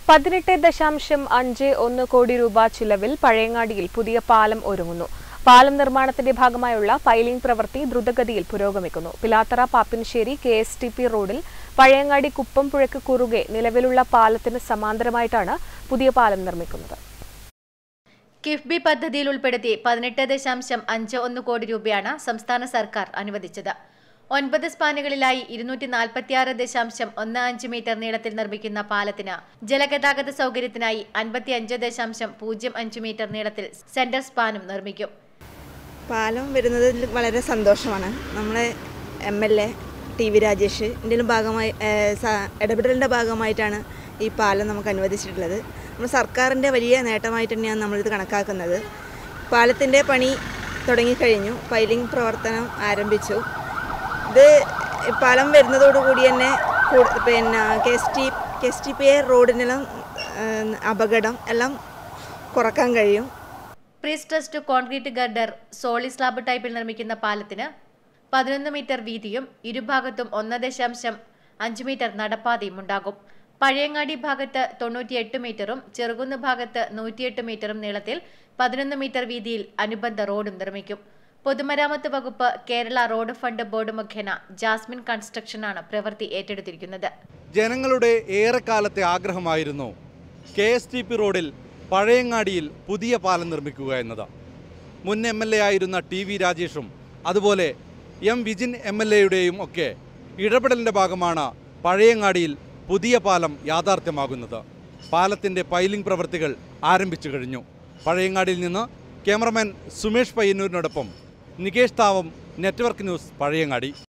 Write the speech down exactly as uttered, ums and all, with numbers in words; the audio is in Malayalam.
പതിനെട്ട് ദശാംശം അഞ്ച് ഒന്ന് കോടി രൂപ ചിലവിൽ പഴയങ്ങാടിയിൽ പുതിയ പാലം ഒരുങ്ങുന്നു. പാലം നിർമ്മാണത്തിന്റെ ഭാഗമായുള്ള പൈലിംഗ് പ്രവൃത്തി ദ്രുതഗതിയിൽ പുരോഗമിക്കുന്നു. Pilathara Pappinissery K S T P റോഡിൽ പഴയങ്ങാടി കുപ്പംപുഴയ്ക്ക് കുറുകെ നിലവിലുള്ള പാലത്തിന് സമാന്തരമായിട്ടാണ് പുതിയ പാലം നിർമ്മിക്കുന്നത്. കിഫ്ബി പദ്ധതിയിൽ ഉൾപ്പെടുത്തി പതിനെട്ട് ദശാംശം അഞ്ച് ഒന്ന് കോടി രൂപയാണ് സംസ്ഥാന സർക്കാർ അനുവദിച്ചത്. ഒൻപത് സ്പാനുകളിലായി ഇരുന്നൂറ്റി നാൽപ്പത്തിയാറ് ദശാംശം ഒന്ന് അഞ്ച് മീറ്റർ നീളത്തിൽ നിർമ്മിക്കുന്ന പാലത്തിന് ജലഗതാഗത സൗകര്യത്തിനായി അൻപത്തി അഞ്ച് ദശാംശം പൂജ്യം അഞ്ച് മീറ്റർ നീളത്തിൽ സെന്റർ സ്പാനും നിർമ്മിക്കും. പാലം വരുന്നതിൽ വളരെ സന്തോഷമാണ്. നമ്മളെ M L A T V Rajesh ഇതിൻ്റെ ഭാഗമായി ഇടപെടലിൻ്റെ ഭാഗമായിട്ടാണ് ഈ പാലം നമുക്ക് അനുവദിച്ചിട്ടുള്ളത്. നമ്മൾ സർക്കാരിൻ്റെ വലിയ നേട്ടമായിട്ട് തന്നെയാണ് നമ്മളിത് കണക്കാക്കുന്നത്. പാലത്തിൻ്റെ പണി തുടങ്ങിക്കഴിഞ്ഞു, പൈലിംഗ് പ്രവർത്തനം ആരംഭിച്ചു. ഇത് പാലം വരുന്നതോടുകൂടി തന്നെ പിന്നെ K S T K S T P A റോഡിനെല്ലാം അപകടം എല്ലാം കുറക്കാൻ കഴിയും. Prestressed concrete girder solid slab ടൈപ്പിൽ നിർമ്മിക്കുന്ന പാലത്തിന് പതിനൊന്ന് മീറ്റർ വീതിയും ഇരുഭാഗത്തും ഒന്ന് ദശാംശം അഞ്ച് മീറ്റർ നടപ്പാതയും ഉണ്ടാകും. പഴയങ്ങാടി ഭാഗത്ത് തൊണ്ണൂറ്റിയെട്ട് മീറ്ററും ചെറുകുന്ന് ഭാഗത്ത് നൂറ്റിയെട്ട് മീറ്ററും നീളത്തിൽ പതിനൊന്ന് മീറ്റർ വീതിയിൽ അനുബന്ധ റോഡും നിർമ്മിക്കും. പൊതുമരാമത്ത് വകുപ്പ് കേരള റോഡ് ഫണ്ട് ബോർഡ് മുഖേന ജാസ്മിൻ കൺസ്ട്രക്ഷനാണ് പ്രവൃത്തി ഏറ്റെടുത്തിരിക്കുന്നത്. ജനങ്ങളുടെ ഏറെക്കാലത്തെ ആഗ്രഹമായിരുന്നു കെ എസ് ടി പി റോഡിൽ പഴയങ്ങാടിയിൽ പുതിയ പാലം നിർമ്മിക്കുക എന്നത്. മുൻ എം എൽ എ ആയിരുന്ന ടി വി രാജേഷും അതുപോലെ എം വിജിൻ എം എൽ എയുടെയും ഒക്കെ ഇടപെടലിൻ്റെ ഭാഗമാണ് പഴയങ്ങാടിയിൽ പുതിയ പാലം യാഥാർത്ഥ്യമാകുന്നത്. പാലത്തിൻ്റെ പൈലിംഗ് പ്രവൃത്തികൾ ആരംഭിച്ചു കഴിഞ്ഞു. പഴയങ്ങാടിയിൽ നിന്ന് ക്യാമറമാൻ സുമേഷ് പയ്യന്നൂരിനോടൊപ്പം നികേഷ് താവം, നെറ്റ്വർക്ക് ന്യൂസ്, പഴയങ്ങാടി.